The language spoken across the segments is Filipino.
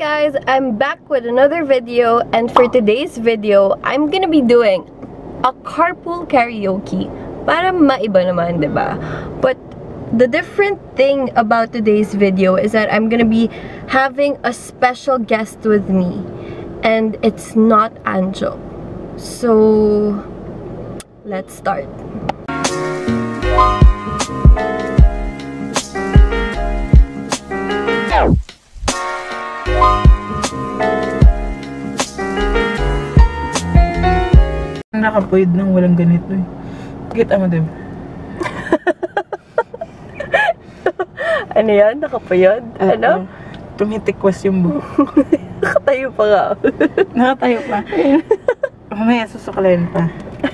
guys, I'm back with another video, and for today's video, I'm gonna be doing a carpool karaoke. Para maiba naman, diba? But the different thing about today's video is that I'm gonna be having a special guest with me, and it's not Anjo. So, let's start. Nakapuyod nang walang ganito eh. Kita mo, diba? Ano yan? Nakapuyod? Ano? Tumitikwas yung buhok. Nakatayo pa nga. Nakatayo pa. Mamaya susuklayin pa.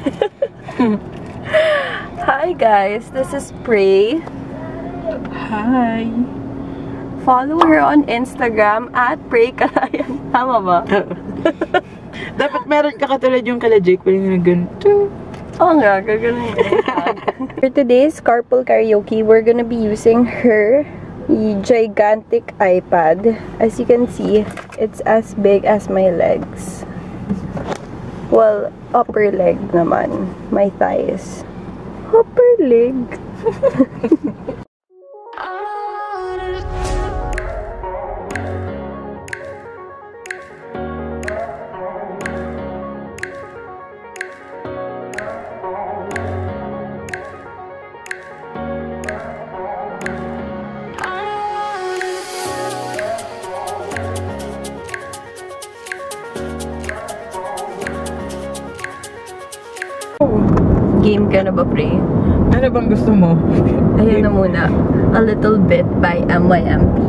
Hi guys, this is Prey. Hi. Follow her on Instagram at Prey Kalayan. Tama ba? Dapat meron ka katulad yung kala Jake when yung ganito. Oo nga, gagawin For today's carpool karaoke, we're gonna be using her gigantic iPad. As you can see, it's as big as my legs. Well, upper leg naman. My thighs. Upper leg. Game ka na ba, Prey? Ano bang gusto mo? Ayan na muna. A Little Bit by MYMP.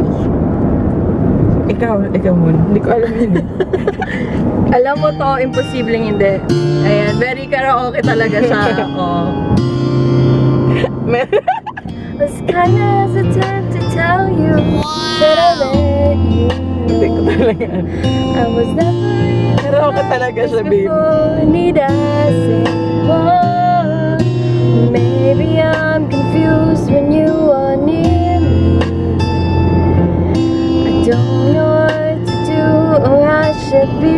Ikaw muna. Hindi ko alam yun eh. Alam mo to, imposibleng hindi. Ayan, very karaoke talaga siya. Was kinda hesitant to tell you that I let you. Hindi ko talaga. I was never Karaoke talaga siya, babe. Need I say more? Maybe I'm confused when you are near me. I don't know what to do or I should be.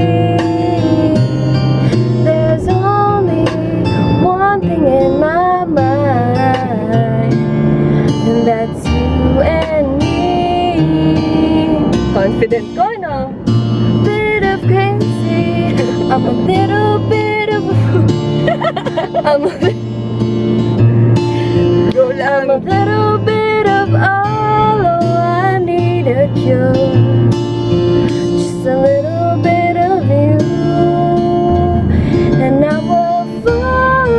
There's only one thing in my mind, and that's you and me. Confident ko, no? Bit of crazy. I'm a little bit of a fool. I'm a little bit of all, oh, I need a cure. Just a little bit of you, and I will fall.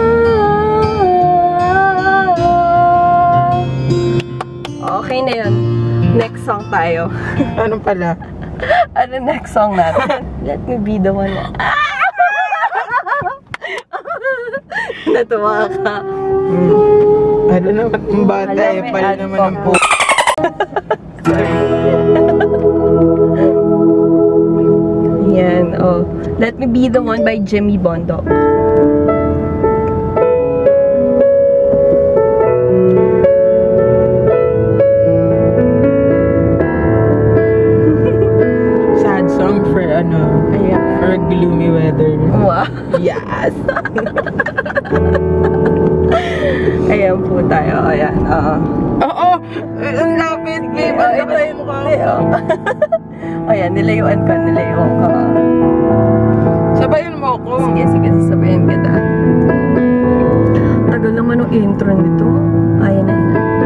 Okay na yun. Next song tayo. Ano pala? Ano next song natin? Let me be the one. Natuwa ka. Ano naman ang bata eh. Pala naman ang po. Yan, oh. Let Me Be the One by Jimmy Bondo. Sad song for for gloomy weather. Wow. Yes. Ayan po tayo. Ayan, Oo! Ang lapit, babe. Ang lapit yung mukha ko. Ayan, nilayuan ka. Sabayan mo ako. Sige, sasabayan kita. Tagal naman ang intro nito. Ayan na.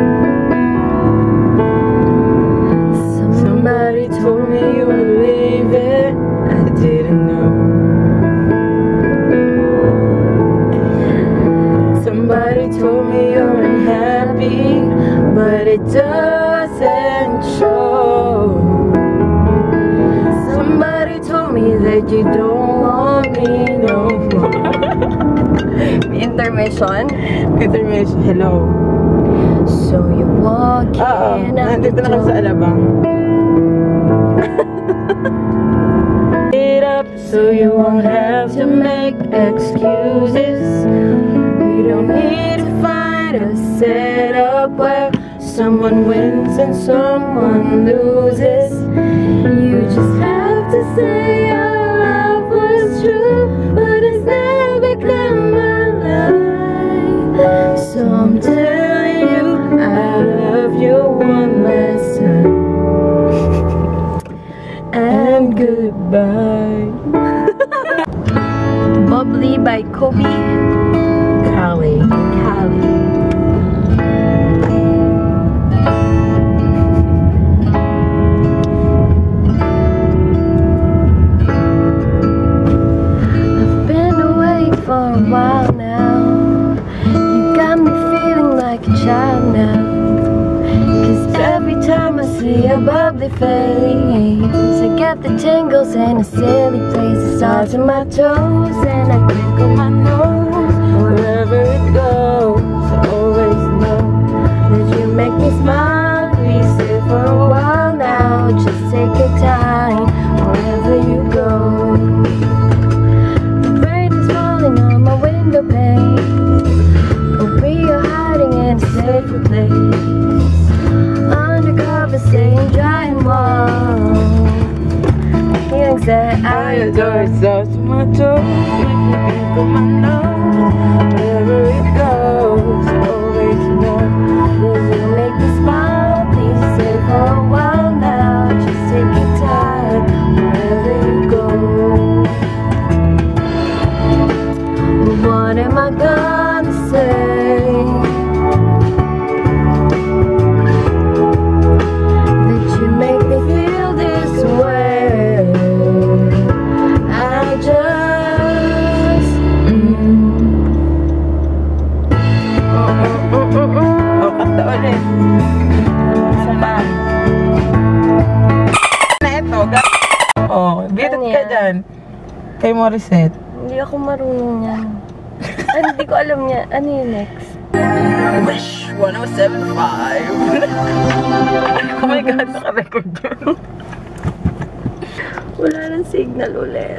Somebody told me you were leaving. I didn't know. Somebody told me you're unhappy, but it doesn't show. Somebody told me that you don't want me no more. Intermission. Hello. So you walk in nandito na kami sa Alabang. Get up so you won't have to make excuses. We don't need to find a setup where someone wins and someone loses. You goodbye. Bubbly by Kobe Callie. Callie. I've been awake for a while now. You got me feeling like a child now. 'Cause every time I see a bubbly face, I get the tingles in a silly place. It starts in my toes and I crinkle my nose. Wherever it goes, I always know That you make me smile. Please stay for a while now. Just take your time wherever you go. The rain is falling on my window pane, but we are hiding in a safer place. Undercover, staying dry and warm. Feelings that I adore. Starts in my toes, make me crinkle my nose. Wherever it goes, I always know Will you make me smile? Please stay for a while now. Just take your time wherever you go. What am I gonna say? That you make me feel this way. I just Oh, kanta ulit. Sama. Na ito, oh, birit Ano ka yan? dyan. Kay Morissette. hindi ako marunong yan. Hindi ko alam niya. Ano yung next? Wish 1075. Oh my God, naka-record yun. Wala nang signal ulit.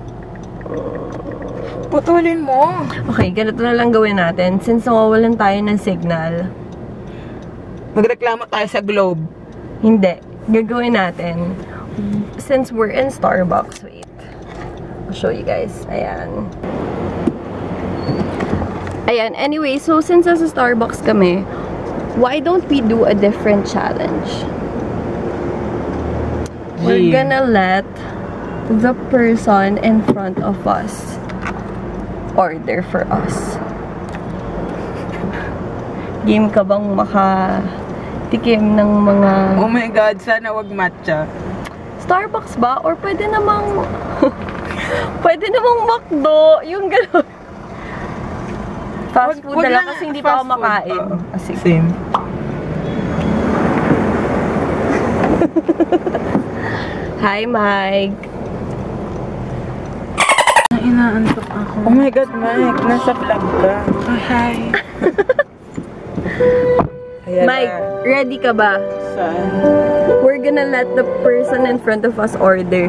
Putulin mo. Okay, ganito na lang gawin natin. Since nawawalan tayo ng signal, Magreklamo tayo sa Globe. hindi. Gagawin natin. Since we're in Starbucks, wait. I'll show you guys. Ayan. Ayan, anyway, so since nasa Starbucks kami, why don't we do a different challenge? We're gonna let the person in front of us order for us. Game ka bang makatikim ng mga Oh my God, sana wag matcha. Starbucks ba? Or pwede namang pwede namang McDo, yung gano'n. Fast food Wag na lang lang, kasi hindi pa ako fast food. makain. Oo. Sige. Same. Hi, Mike. Inaantok ako. Oh my God, Mike. Nasa vlog ka. Oh, hi. Ayan Mike, na. ready ka ba? Saan? We're gonna let the person in front of us order.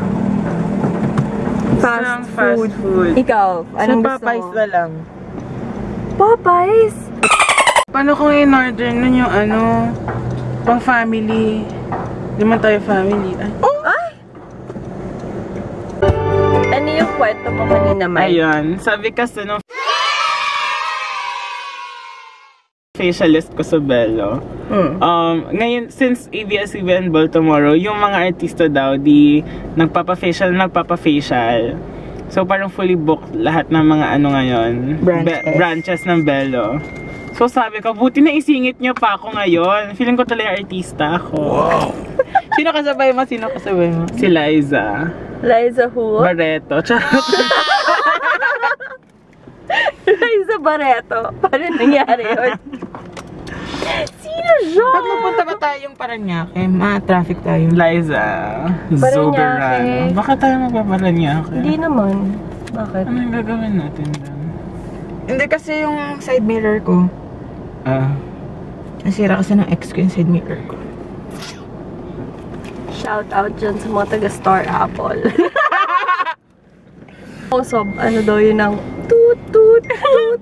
Saan fast food? Ikaw, anong Sa gusto Popeyes mo? na lang. Popeyes? Paano kung in-order nun yung ano, pang family? Hindi man tayo family. Ay. Ay! Ano yung kwento mo kanina, Mike? Ayun, sabi kasi nung facialist ko sa Bello. Ngayon, since ABS-CBN Ball tomorrow, yung mga artista daw, di nagpapa-facial. So, parang fully booked lahat ng mga ano ngayon. Branches ng Bello. So, sabi ko, buti na isingit nyo pa ako ngayon. Feeling ko talaga artista ako. Wow! Sino kasabay mo? Si Liza. Liza who? Barreto. Charot. Liza Barreto. Paano nangyari yun? Sino siya? Pag mapunta ba tayong Paranaque, ma-traffic tayo. Liza. Paranaque. Zoberano. Bakit tayo magpaparanaque? Hindi naman. Bakit? Ano yung gagawin natin doon? Hindi kasi yung side mirror ko. Nasira kasi ng ex ko yung side mirror ko. Shout out dyan sa mga taga-Star Apple. So, ano daw yun ng toot, toot, toot.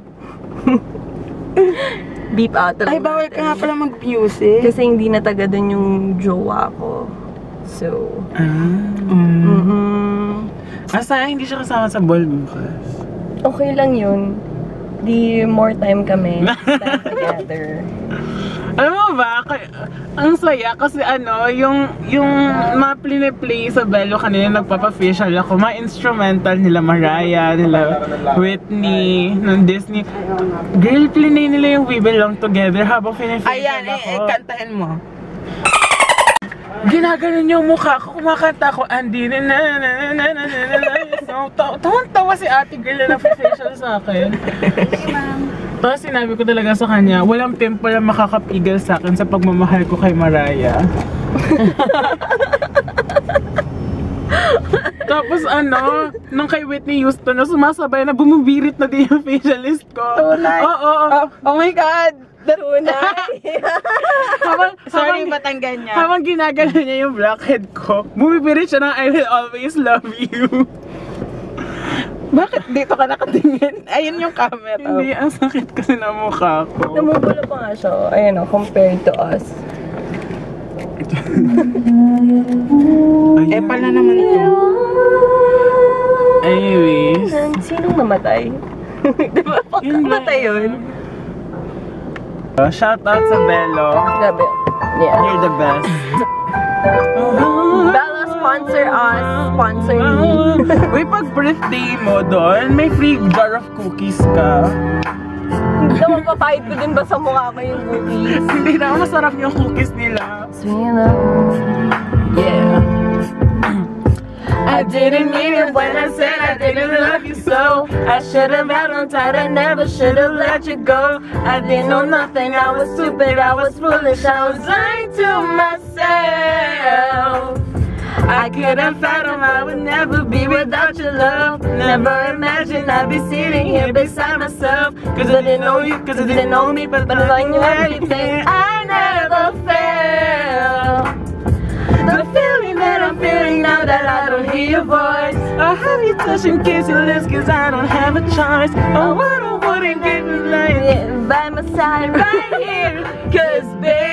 Beep out lang Ay, bawal ka natin. nga pala mag-music. Kasi hindi na taga dun yung jowa ko. So, Sayang hindi siya kasama sa ball bukas. okay lang yun. Di more time kami spend together. Alam mo ba, ang saya kasi yung mga play sa Bello kanina nagpapa-facial ako, mga instrumental nila Mariah, nila Whitney, ng Disney. Girl, plinay nila yung We Belong Together habang finifacial ako. Kantahin mo. Ginaganon yung mukha ko, kumakanta ko, Andy, so, tawang-tawa si ate girl na nag-facial sa akin. Tapos sinabi ko talaga sa kanya, walang pimple na makakapigil sa akin sa pagmamahal ko kay Mariah. Tapos nung kay Whitney Houston, sumasabay na bumibirit na din yung facialist ko. Tunay? Oo. Oh my God! Tunay! Sorry, Batanggan niya. Habang ginagano niya yung blackhead ko, bumibirit siya ng I will always love you. Bakit dito ka nakatingin? Ayun yung camera. Hindi, ang sakit kasi ng mukha ko. Namumula pa nga siya. Ayun compared to us. Eh, pala naman ito. Anyways. Sinong namatay? Diba? Namatay yun? Shout out sa Bello. Grabe. Yeah. You're the best. Bella, sponsor us. Sponsor me. Uy, pag birthday mo doon, may free jar of cookies ka. Hindi naman papahid ko din ba sa mukha ko yung cookies? Hindi na masarap yung cookies nila. Yeah. I didn't mean it when I said I didn't love you so. I should have held on tight, I never should have let you go. I didn't know nothing, I was stupid, I was foolish, I was lying to myself. I couldn't fathom I would never be without your love. Never imagined I'd be sitting here beside myself. Cause I didn't know you, cause I didn't know me, but I knew everything. I never felt the feeling that I'm feeling now that I don't hear your voice. I have you touch and kiss your lips cause I don't have a choice. I wouldn't get me lying by my side right here. Cause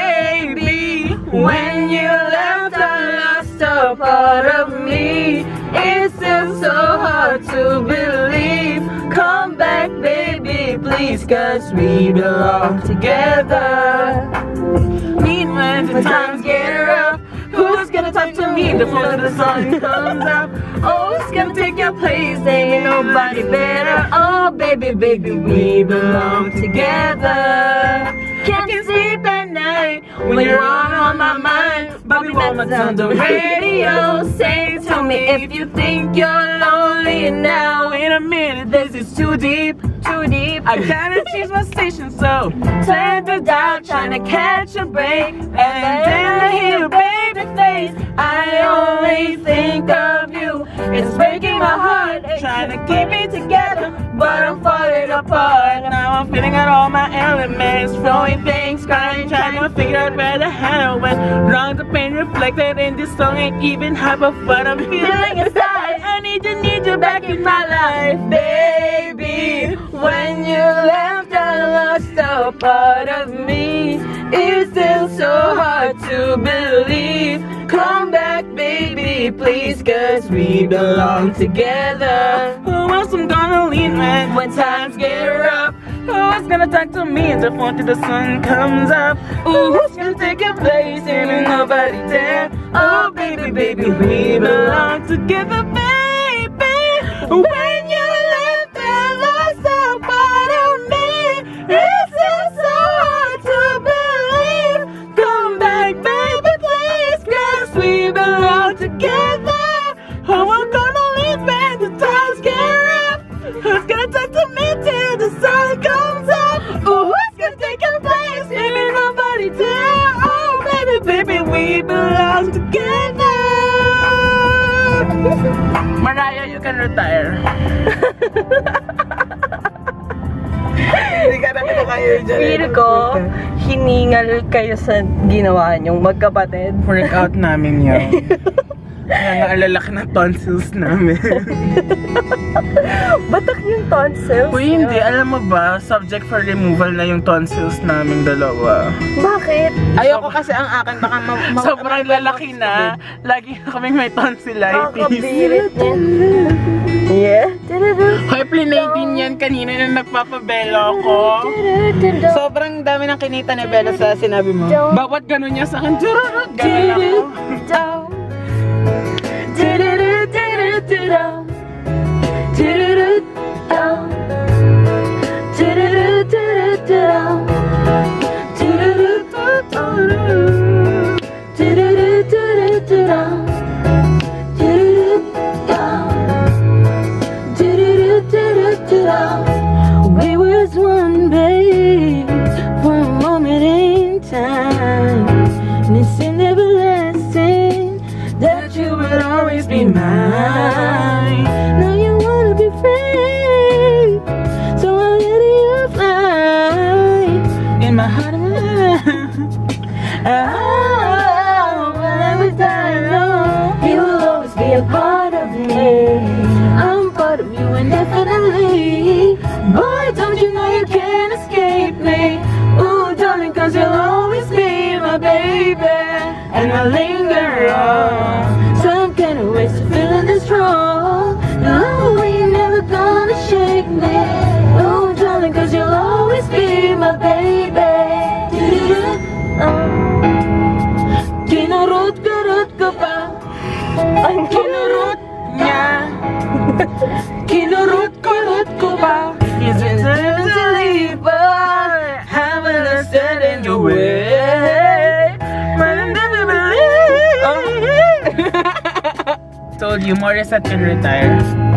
baby, when you left I lost a part of me. It's still so hard to believe. Come back baby please, cause we belong together. Meanwhile the times get rough, who's gonna talk to me before the sun comes up? Oh, who's gonna take your place? Ain't nobody better. Oh, baby, baby, we belong together. Can't sleep at night when you're all on my mind. Bobby Womack's on the radio. Say to me if you think you're lonely now. Wait a minute, this is too deep. Too deep. I gotta change my station, so turn the dial, trying to catch a break. And then I hear your baby face. I only think of you. It's breaking my heart, trying to keep it together, but I'm falling apart. Now I'm feeling out all my elements, throwing things, crying, trying to figure out where the hell went wrong. The pain reflected in this song ain't even half of what I'm feeling inside. I need you back in my life, baby. When you left, I lost a part of me. It's still so hard to believe. Come back, baby, please, cause we belong together. Who else I'm gonna lean when times get rough? Who's gonna talk to me in the phone till the sun comes up? Ooh, who's gonna take your place? Ain't nobody there. Oh, baby, baby, we belong together, baby. When you left, I lost a part of me. It's just so hard to believe. Come back, baby, please, cause we belong together. Oh, I'm gonna leave when the times get rough. Who's gonna talk to me till the sun comes up? Oh, who's gonna take your place? Ain't nobody there. Oh, baby, baby, we belong together. Mariah, you can retire. Hindi ka namin kayo dyan. Feel ko, hiningal kayo sa ginawa niyong magkapatid. Workout namin yun. Kaya nga lalaki ng tonsils namin. Batak yung tonsils. Uy, hindi. Alam mo ba, subject for removal na yung tonsils namin dalawa. Bakit? Ayoko kasi ang akin baka Sobrang lalaki na. Lagi na kaming may tonsillitis. Kakabirit niya. Yeah. Hoy, plinay din yan kanina na nagpapabelo ako. Sobrang dami ng kinita ni Bella sa sinabi mo. Bawat ganun niya sa akin, tururut, ganun ako. We was one, babe, for a moment in time, and it seemed everlasting that you would always be mine. Now you wanna be free, so I'll let you fly in my heart and mind. Oh, whenever I know you will always be a part of me. I'm part of you indefinitely. Boy, don't you know you can't escape me. Ooh, darling, cause you'll always be my baby. And I'll linger on some kind of ways to feeling this strong. No, you're never gonna shake me. Ooh, darling, cause you'll always be my baby. Kinurut-kurut ko pa. Ang kinurut niya. Kinurut-kurut ko ba? Is it to leave, but haven't understood in your way. But I never believe. Told you, Morissette can retire.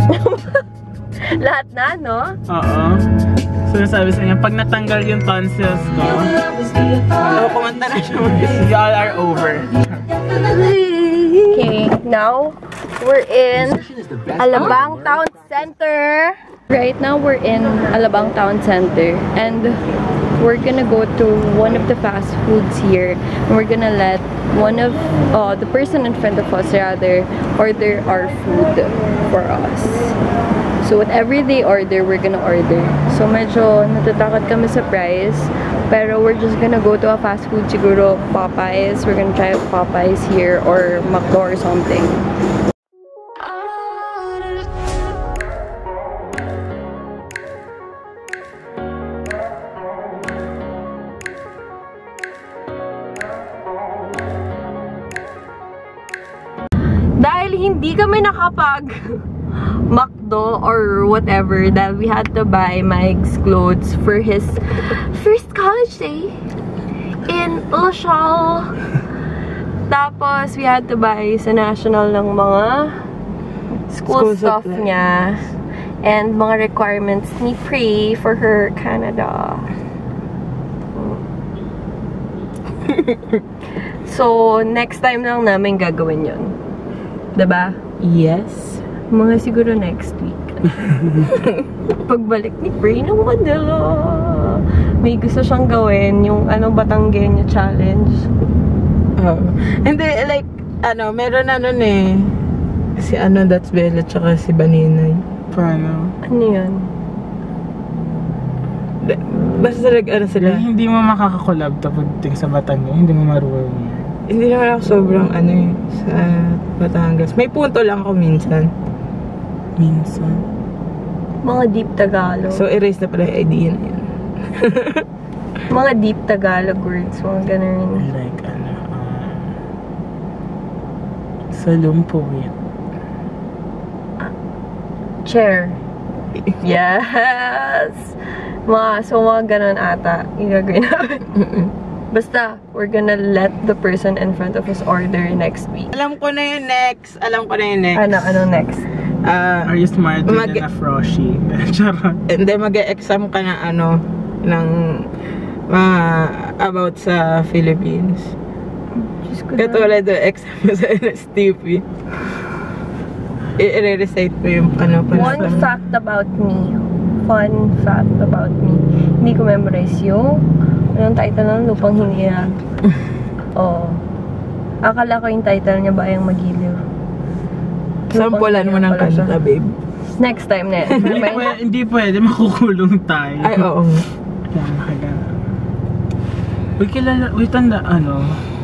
Lahat na, no? Oo. So sabi sa niya, pag natanggal yung tonsils ko, kumanta na siya. Y'all are over. Okay, now we're in Alabang Town Center. Right now we're in Alabang Town Center and we're gonna go to one of the fast foods here and we're gonna let one of the person in front of us rather order our food for us. So whatever they order, we're gonna order. So medyo natatakot kami sa price, pero we're just gonna go to a fast food, siguro Popeyes. We're gonna try Popeyes here or McDo or something. Dahil hindi kami nakapag McDo or whatever, dahil we had to buy Mike's clothes for his first college day in Ulshall. Tapos we had to buy sa National ng mga school stuff niya and mga requirements ni Pre for her Canada. So next time lang namin gagawin yun, diba? Yes. Mga siguro next week. Pagbalik ni Bray ng Manila, may gusto siyang gawin, yung Batangueña challenge. Oh. Hindi, like, meron na nun eh. Si That's Bella, tsaka si Baninay. Paano? Ano yun? Basta sila. Hindi mo makakakolab to pagdating sa Batangas, hindi mo marunong. Hindi naman ako sobrang sa Batangas. May punto lang ako minsan. Mga deep Tagalog. So, erase na pala yung idea na yun. Mga deep Tagalog words, mga ganun. Like, salumpuyat. Chair. Yes! Mga ganun ata. Yung gagawin namin. Basta, we're gonna let the person in front of us order next week. Alam ko na yung next. Ano next? Are you smarter than a Froshi? Charot. Hindi, mag-e-exam ka na ng about sa Philippines. Katulad yung exam mo sa NSTP. I-recite mo yung One fact about me. Fun fact about me. Hindi ko memorize yung anong title ng Lupang Hinirang. Oo. Akala ko yung title niya ba yung Magiliw. Sampulan mo ng kanta, babe. Next time na yan. Hindi pwede, makukulong tayo. Ay, oo. Uy, tanda,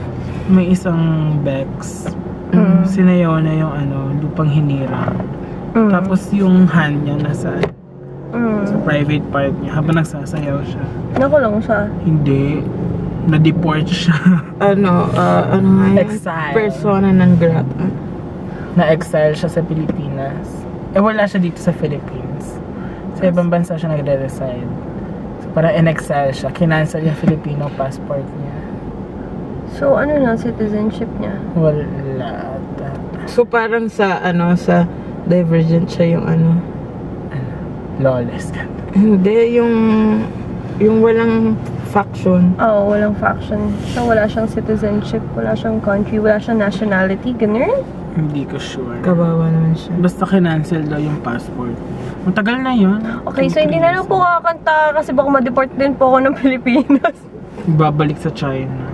may isang Bex. Sinayaw na yung Lupang Hinirang. Tapos yung hand niya nasa sa private part niya habang nagsasayaw siya. Nakulong siya. Hindi. Na-deport siya. Ano nga yun? Exile. Persona non grata. Na-exile siya sa Pilipinas. Wala siya dito sa Philippines. Sa ibang bansa siya nagre-reside. So, parang in-exile siya. Kinancel yung Filipino passport niya. So, ano na citizenship niya? Wala. So parang sa Divergent siya yung Lawless. Hindi, yung walang faction. Oo, walang faction. So, wala siyang citizenship, wala siyang country, wala siyang nationality, ganun? Hindi ko sure. Kawawa naman siya. Basta kinancel daw yung passport. Matagal na yun. Okay, so hindi na lang po kakanta kasi baka ma-deport din po ako ng Pilipinas. Babalik sa China.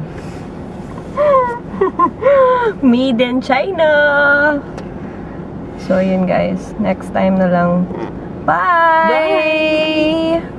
Made in China! So, yun guys. Next time na lang. Bye!